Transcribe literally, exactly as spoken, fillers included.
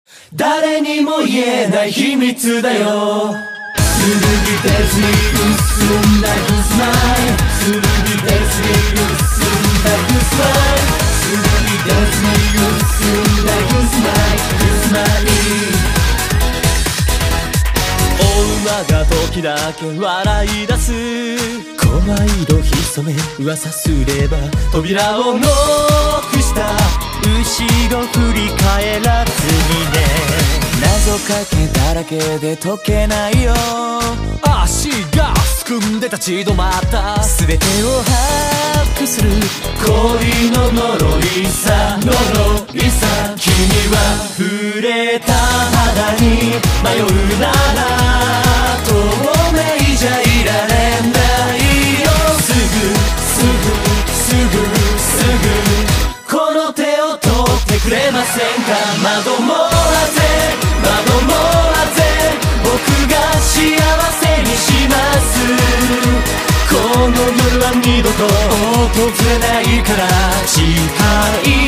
誰にも言えない秘密だよ。するり別に薄んだグスマイ、するり別に薄んだグスマイ、するり別に薄んだグスマイ、グスマイ。大馬が時だけ笑い出す、声色潜め噂すれば扉をノックした。後ろ振り返らずにね、謎かけだらけで解けないよ。足がすくんで立ち止まった、全てを把握する恋の呪いさ、呪いさ。君は触れた肌に迷うなら透明じゃいられないよ。すぐすぐすぐすぐこの手を取ってくれませんか。窓もあぜ窓もあぜ、僕が幸せにします。この夜は二度と訪れないから、誓い